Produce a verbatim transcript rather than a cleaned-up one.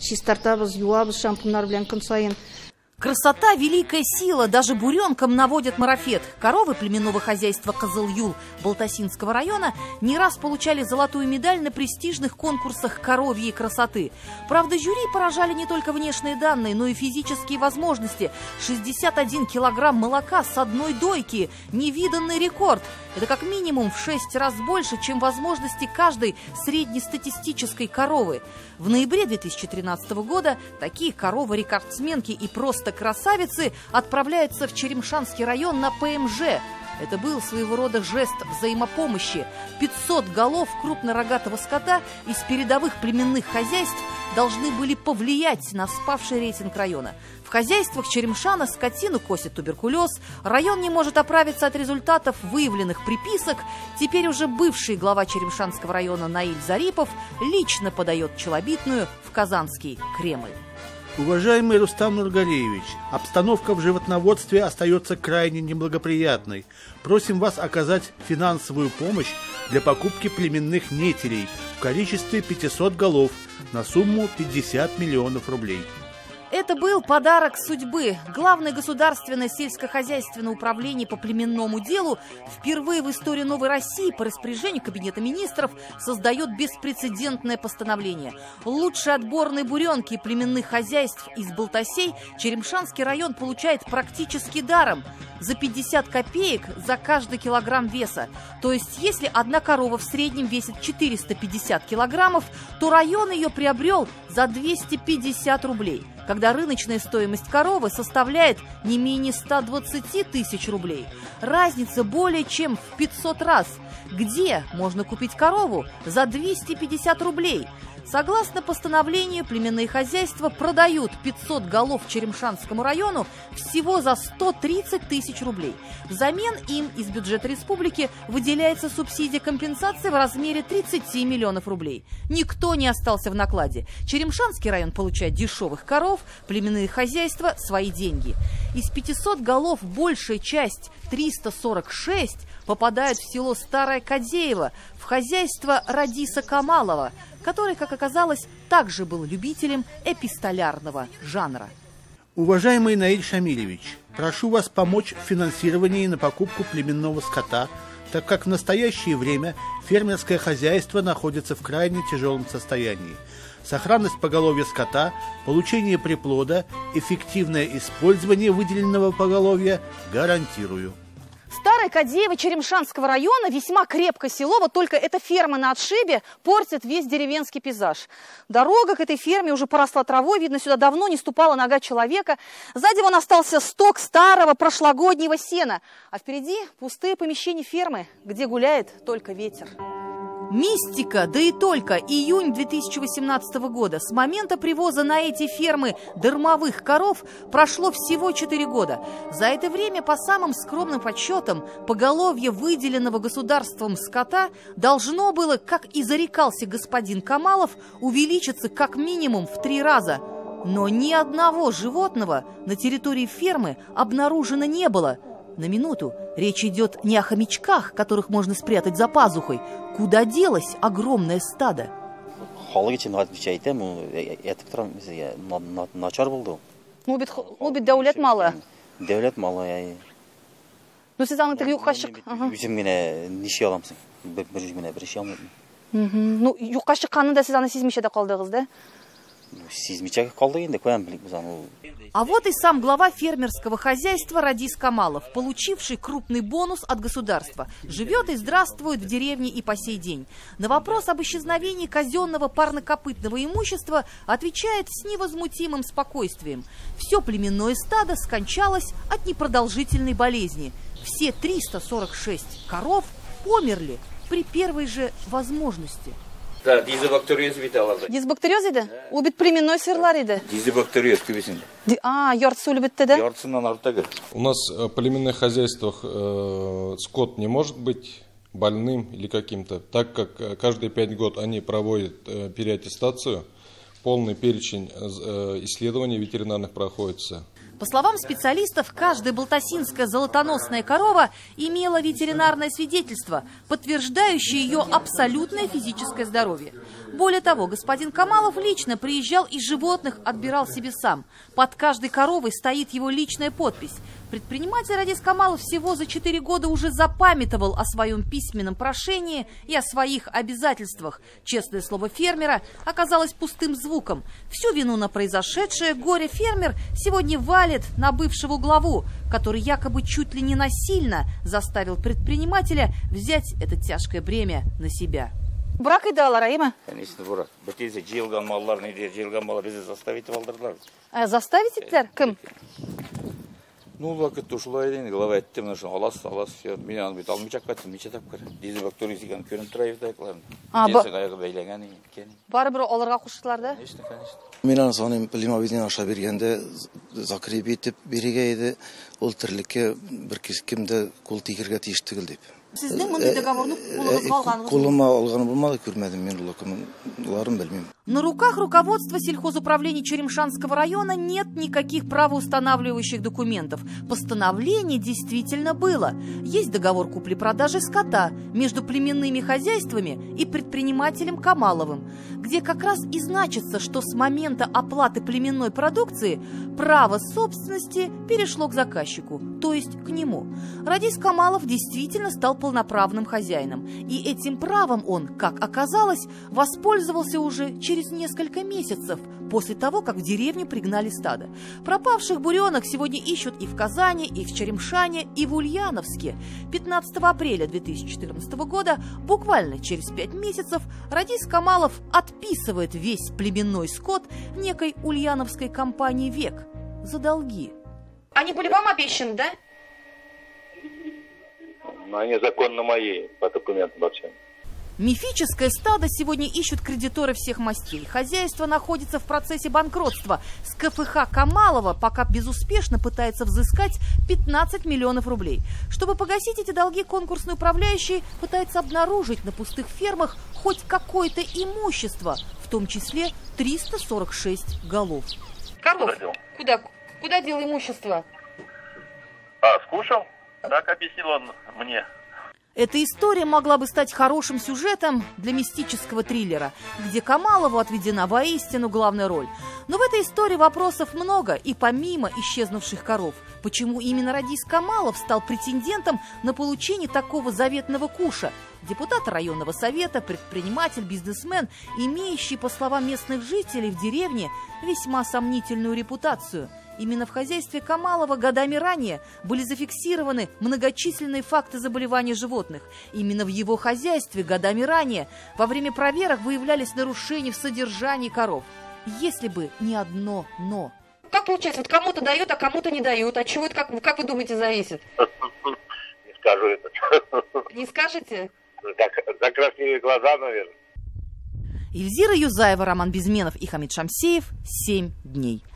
чистартабыз, юабыз, шампунар белән көн сайын. Красота – великая сила, даже буренкам наводят марафет. Коровы племенного хозяйства Кызыл-Юл Балтасинского района не раз получали золотую медаль на престижных конкурсах коровьей красоты. Правда, жюри поражали не только внешние данные, но и физические возможности. шестьдесят один килограмм молока с одной дойки – невиданный рекорд. Это как минимум в шесть раз больше, чем возможности каждой среднестатистической коровы. В ноябре две тысячи тринадцатого года такие коровы-рекордсменки и просто красавицы отправляются в Черемшанский район на ПМЖ. Это был своего рода жест взаимопомощи. пятьсот голов крупнорогатого скота из передовых племенных хозяйств должны были повлиять на спавший рейтинг района. В хозяйствах Черемшана скотину косит туберкулез, район не может оправиться от результатов выявленных приписок. Теперь уже бывший глава Черемшанского района Наиль Зарипов лично подает челобитную в Казанский Кремль. Уважаемый Рустам Нургалиевич, обстановка в животноводстве остается крайне неблагоприятной. Просим вас оказать финансовую помощь для покупки племенных нетелей в количестве пятисот голов на сумму пятьдесят миллионов рублей. Это был подарок судьбы. Главное государственное сельскохозяйственное управление по племенному делу впервые в истории Новой России по распоряжению Кабинета министров создает беспрецедентное постановление. Лучшие отборные буренки племенных хозяйств из Балтасей Черемшанский район получает практически даром. За пятьдесят копеек за каждый килограмм веса. То есть, если одна корова в среднем весит четыреста пятьдесят килограммов, то район ее приобрел за двести пятьдесят рублей. Когда рыночная стоимость коровы составляет не менее ста двадцати тысяч рублей. Разница более чем в пятьсот раз. Где можно купить корову за двести пятьдесят рублей? Согласно постановлению, племенные хозяйства продают пятьсот голов Черемшанскому району всего за сто тридцать тысяч рублей. Взамен им из бюджета республики выделяется субсидия компенсации в размере тридцати миллионов рублей. Никто не остался в накладе. Черемшанский район получает дешевых коров, племенные хозяйства – свои деньги. Из пятисот голов большая часть, триста сорок шесть, попадают в село Старое Кадеево, в хозяйство Радиса Камалова, который, как оказалось, также был любителем эпистолярного жанра. Уважаемый Наиль Шамилевич, прошу вас помочь в финансировании на покупку племенного скота, так как в настоящее время фермерское хозяйство находится в крайне тяжелом состоянии. Сохранность поголовья скота, получение приплода, эффективное использование выделенного поголовья гарантирую. Старое Кадеево Черемшанского района весьма крепкое село, вот только эта ферма на отшибе портит весь деревенский пейзаж. Дорога к этой ферме уже поросла травой, видно, сюда давно не ступала нога человека. Сзади вон остался сток старого прошлогоднего сена, а впереди пустые помещения фермы, где гуляет только ветер. Мистика, да и только. Июнь две тысячи восемнадцатого года. С момента привоза на эти фермы дармовых коров прошло всего четыре года. За это время, по самым скромным подсчетам, поголовье выделенного государством скота должно было, как и зарекался господин Камалов, увеличиться как минимум в три раза. Но ни одного животного на территории фермы обнаружено не было. На минуту, речь идет не о хомячках, которых можно спрятать за пазухой. Куда делось огромное стадо? Ну, ведь дәүләт малы. Дәүләт малы, я. Ну, сез аны юкка чык. Үзем генә ничә аламсың? Бер жүз генә бер иш алмыйм. Ну, юкка чыкканында сез аны сизмичә дә калдыгыз, да? Сизмичә калдык инде, каян билик без аны. А вот и сам глава фермерского хозяйства Радис Камалов, получивший крупный бонус от государства. Живет и здравствует в деревне и по сей день. На вопрос об исчезновении казенного парнокопытного имущества отвечает с невозмутимым спокойствием. Все племенное стадо скончалось от непродолжительной болезни. Все триста сорок шесть коров померли при первой же возможности. Да, дизобактериоз бит аларда. Дизобактериоз иде? Ул бит племенной сырлар иде. Дизобактериоз күбесен. А, яртысы үлеп бетте, да? Яртысыннан артыгы. У нас в племенных хозяйствах э, скот не может быть больным или каким-то, так как каждые пять год они проводят э, переаттестацию, полный перечень э, исследований ветеринарных проходится. По словам специалистов, каждая балтасинская золотоносная корова имела ветеринарное свидетельство, подтверждающее ее абсолютное физическое здоровье. Более того, господин Камалов лично приезжал и животных отбирал себе сам. Под каждой коровой стоит его личная подпись. Предприниматель Радис Камалов всего за четыре года уже запамятовал о своем письменном прошении и о своих обязательствах. Честное слово фермера оказалось пустым звуком. Всю вину на произошедшее горе-фермер сегодня валит на бывшего главу, который якобы чуть ли не насильно заставил предпринимателя взять это тяжкое бремя на себя. Брак иде алар, эме? Конечно, бурак. Бітесе жиылган маллар, неде жиылган маллар бізде заставить алдырдылар. Заставить иттер? Кім? Ну, вакыт ушулай дейін, глава әтті, мына шын алас, алас, мен аны бет алмай чақпаттым, мече тапқыр. Дезинфектория деген көрініп тұрайыз дайықларын. Денсің аяғы бәйләген екен. Бары бір оларға қошықтылар да? Конечно, конечно. Мен аны соны білім абиден аша бергенде закреп етіп береге еді, ол тірлікке бір кімді кол тегерге тиіштігіл деп. Сіздің мұндай договорны қолыңыз Қолыма алғаны болмады, көрмедім мен оларын білмеймін. На руках руководства сельхозуправления Черемшанского района нет никаких правоустанавливающих документов. Постановление действительно было. Есть договор купли-продажи скота между племенными хозяйствами и предпринимателем Камаловым, где как раз и значится, что с момента оплаты племенной продукции право собственности перешло к заказчику, то есть к нему. Радис Камалов действительно стал полноправным хозяином. И этим правом он, как оказалось, воспользовался уже через несколько месяцев после того, как в деревню пригнали стадо. Пропавших буренок сегодня ищут и в Казани, и в Черемшане, и в Ульяновске. пятнадцатого апреля две тысячи четырнадцатого года, буквально через пять месяцев, Радис Камалов отписывает весь племенной скот некой ульяновской компании «Век» за долги. Они были вам обещаны, да? Они законно мои, по документам вообще. Мифическое стадо сегодня ищут кредиторы всех мастей. Хозяйство находится в процессе банкротства. С ка эф ха Камалова пока безуспешно пытается взыскать пятнадцать миллионов рублей. Чтобы погасить эти долги, конкурсный управляющий пытается обнаружить на пустых фермах хоть какое-то имущество, в том числе триста сорок шесть голов. Коров? Куда? Куда дел имущество? А, скушал? Так объяснил он мне. Эта история могла бы стать хорошим сюжетом для мистического триллера, где Камалову отведена воистину главная роль. Но в этой истории вопросов много, и помимо исчезнувших коров. Почему именно Радис Камалов стал претендентом на получение такого заветного куша? Депутат районного совета, предприниматель, бизнесмен, имеющий, по словам местных жителей, в деревне весьма сомнительную репутацию. Именно в хозяйстве Камалова годами ранее были зафиксированы многочисленные факты заболевания животных. Именно в его хозяйстве годами ранее во время проверок выявлялись нарушения в содержании коров. Если бы не одно «но». Как получается, вот кому-то дают, а кому-то не дают? От чего это, как, как вы думаете, зависит? Не скажу это. Не скажете? За красивые глаза, наверное. Ильзира Юзаева, Роман Безменов и Хамид Шамсеев. Семь дней.